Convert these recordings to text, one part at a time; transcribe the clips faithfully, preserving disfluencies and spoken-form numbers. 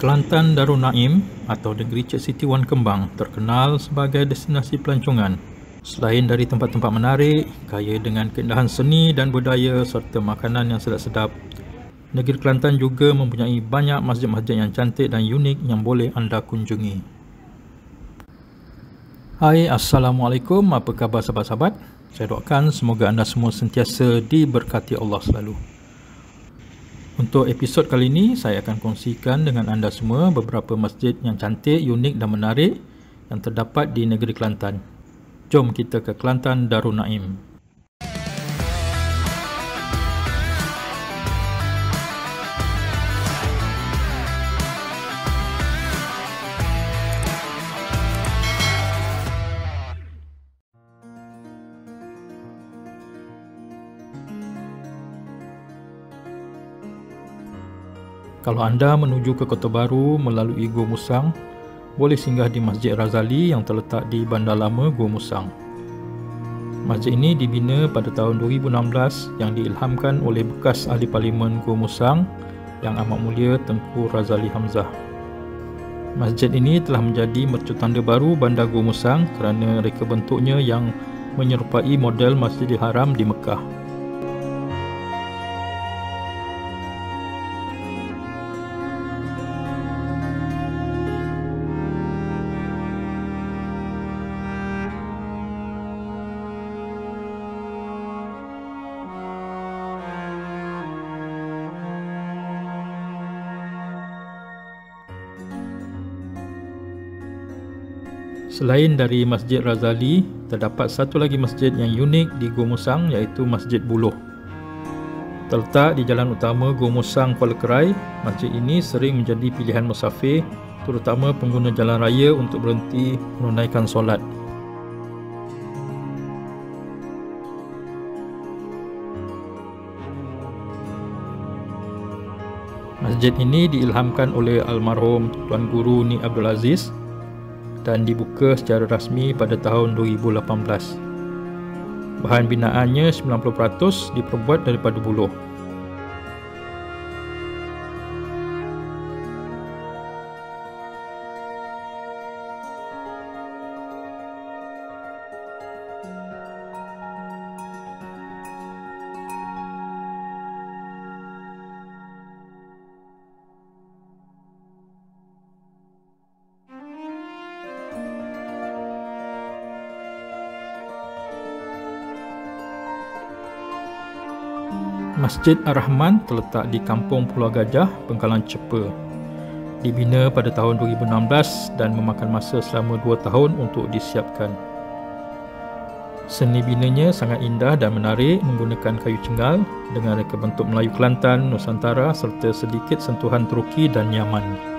Kelantan Darul Naim atau Negeri Cik Siti Wan Kembang terkenal sebagai destinasi pelancongan. Selain dari tempat-tempat menarik, kaya dengan keindahan seni dan budaya serta makanan yang sedap-sedap, negeri Kelantan juga mempunyai banyak masjid-masjid yang cantik dan unik yang boleh anda kunjungi. Hai, Assalamualaikum, apa khabar sahabat-sahabat? Saya doakan semoga anda semua sentiasa diberkati Allah selalu. Untuk episod kali ini, saya akan kongsikan dengan anda semua beberapa masjid yang cantik, unik dan menarik yang terdapat di negeri Kelantan. Jom kita ke Kelantan Darul Naim. Kalau anda menuju ke Kota Baru melalui Gua Musang, boleh singgah di Masjid Razali yang terletak di Bandar Lama Gua Musang. Masjid ini dibina pada tahun dua ribu enam belas yang diilhamkan oleh bekas Ahli Parlimen Gua Musang yang amat mulia Tengku Razali Hamzah. Masjid ini telah menjadi mercutanda baru Bandar Gua Musang kerana reka bentuknya yang menyerupai model Masjidil Haram di Mekah. Selain dari Masjid Razali, terdapat satu lagi masjid yang unik di Gua Musang iaitu Masjid Buloh. Terletak di jalan utama Gua Musang Kuala Kerai, masjid ini sering menjadi pilihan musafir, terutama pengguna jalan raya untuk berhenti menunaikan solat. Masjid ini diilhamkan oleh almarhum Tuan Guru Ni Abdul Aziz dan dibuka secara rasmi pada tahun dua ribu lapan belas. Bahan binaannya sembilan puluh peratus diperbuat daripada buloh. Masjid Ar-Rahman terletak di Kampung Pulau Gajah, Bengkalan Cepa. Dibina pada tahun dua ribu enam belas dan memakan masa selama dua tahun untuk disiapkan. Seni binanya sangat indah dan menarik menggunakan kayu cenggal dengan reka bentuk Melayu Kelantan, Nusantara serta sedikit sentuhan Turki dan Yaman.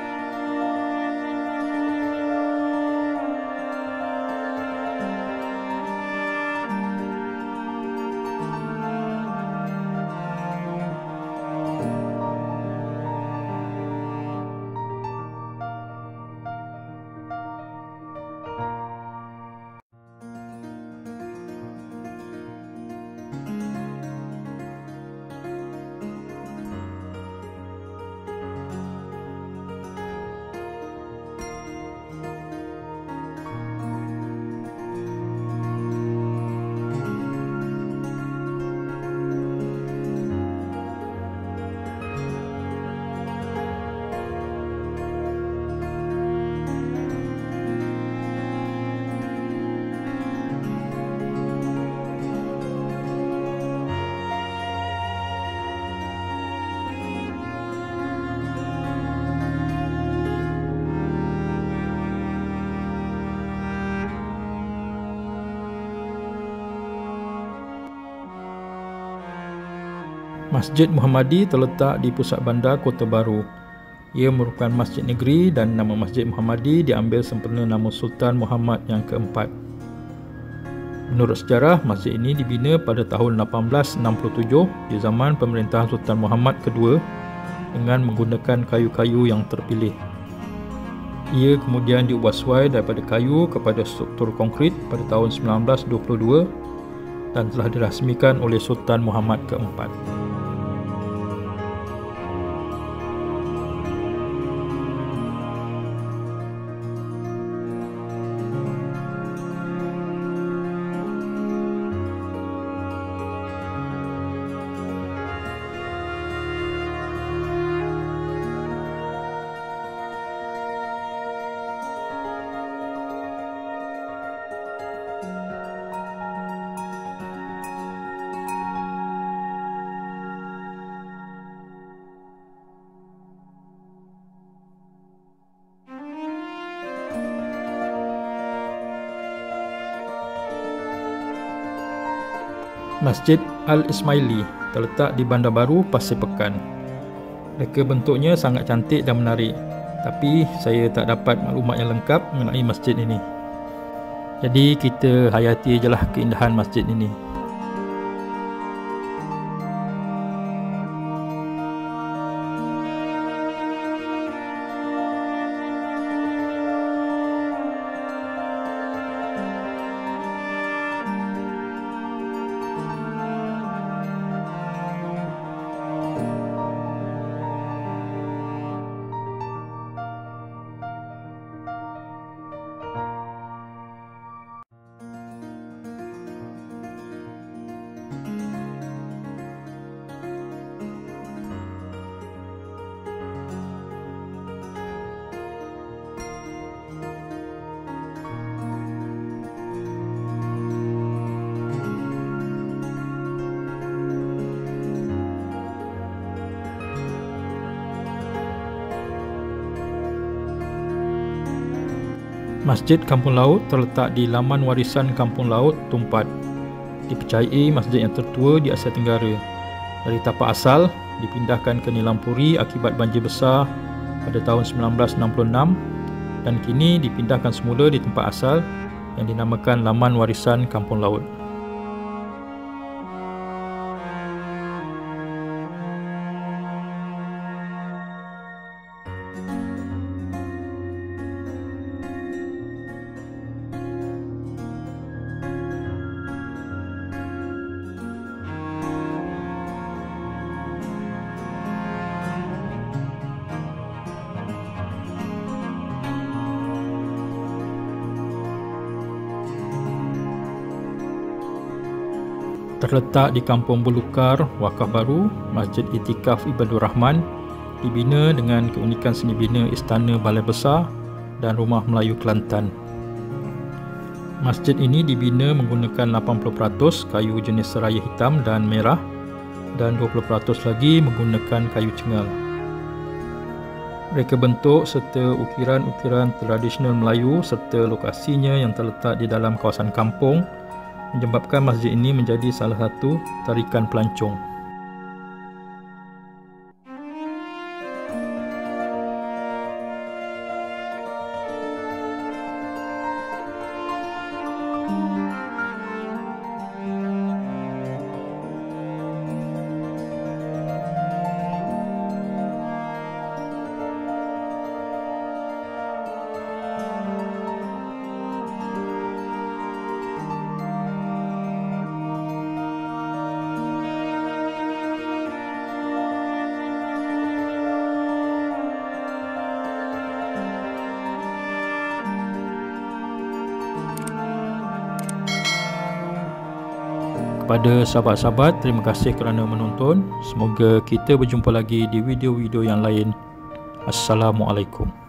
Masjid Muhammadi terletak di pusat bandar Kota Baru. Ia merupakan masjid negeri dan nama Masjid Muhammadi diambil sempena nama Sultan Muhammad yang keempat. Menurut sejarah, masjid ini dibina pada tahun lapan belas enam puluh tujuh di zaman pemerintahan Sultan Muhammad kedua dengan menggunakan kayu-kayu yang terpilih. Ia kemudian diubah suai daripada kayu kepada struktur konkrit pada tahun sembilan belas dua puluh dua dan telah dirasmikan oleh Sultan Muhammad keempat. Masjid Al-Ismaili terletak di Bandar Baru, Pasir Pekan. Reka bentuknya sangat cantik dan menarik, tapi saya tak dapat maklumat yang lengkap mengenai masjid ini. Jadi kita hayati je lah keindahan masjid ini. Masjid Kampung Laut terletak di Laman Warisan Kampung Laut Tumpat. Dipercayai masjid yang tertua di Asia Tenggara. Dari tapak asal dipindahkan ke Nilampuri akibat banjir besar pada tahun sembilan belas enam puluh enam dan kini dipindahkan semula di tempat asal yang dinamakan Laman Warisan Kampung Laut. Terletak di Kampung Belukar, Wakaf Baru, Masjid Itikaf Ibadur Rahman dibina dengan keunikan seni bina Istana Balai Besar dan Rumah Melayu Kelantan. Masjid ini dibina menggunakan lapan puluh peratus kayu jenis seraya hitam dan merah dan dua puluh peratus lagi menggunakan kayu cengal. Reka bentuk serta ukiran-ukiran tradisional Melayu serta lokasinya yang terletak di dalam kawasan kampung menyebabkan masjid ini menjadi salah satu tarikan pelancong. Kepada sahabat-sahabat, terima kasih kerana menonton. Semoga kita berjumpa lagi di video-video yang lain. Assalamualaikum.